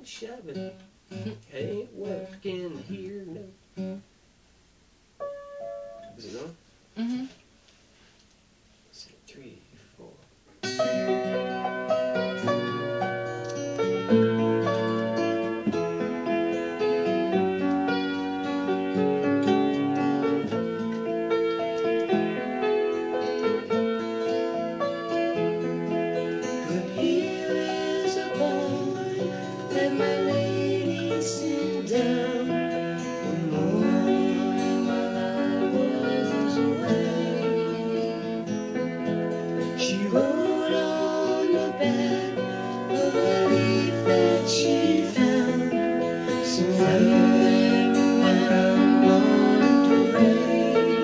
shoving. Ain't working here, no. Is it on? Mm-hmm. Let's see, 3, 4. But here is a boy that my lady sent down one morning while I was away. She wrote on the back of a leaf that she found somewhere around Monterey.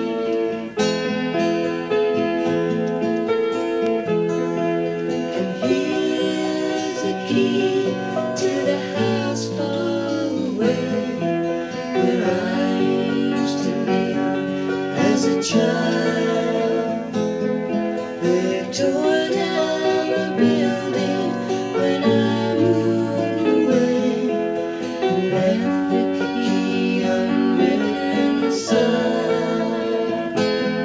And here's the key to the house far away where I used to live as a child. They tore down the building when I moved away and left the key unwritten inside.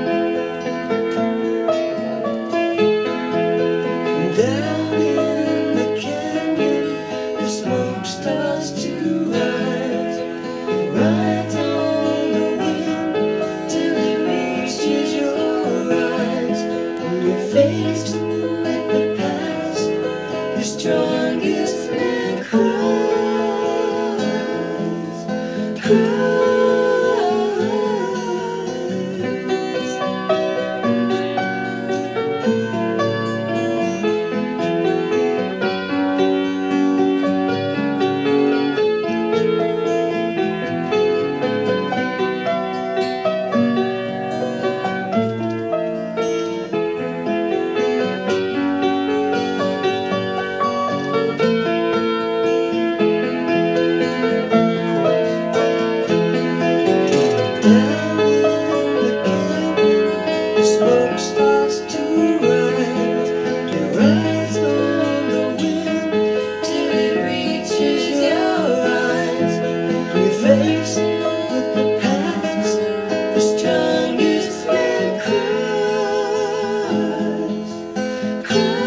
Down in the canyon, the smoke starts to rise. It rides on the wind till it reaches your eyes. When you're faced with the past, your strongest man cries. Smoke starts to rise. It rides on the wind till it reaches your eyes. You're faced with the past, the strongest man cries.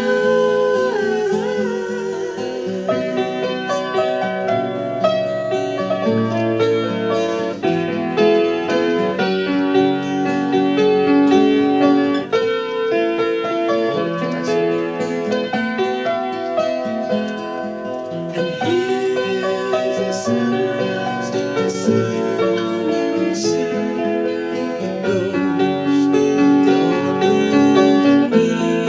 And here's the sunrise, the silver sea. It goes on me.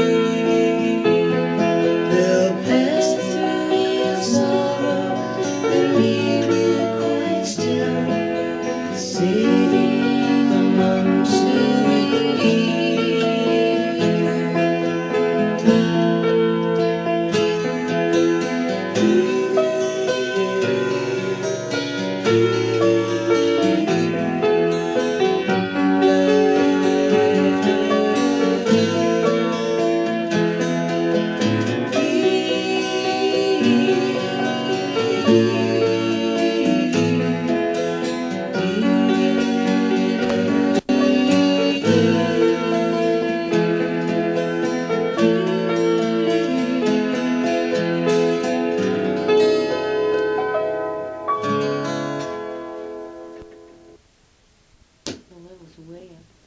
They'll pass through your sorrow and leave you quite still, sitting among souvenirs. The level's way up.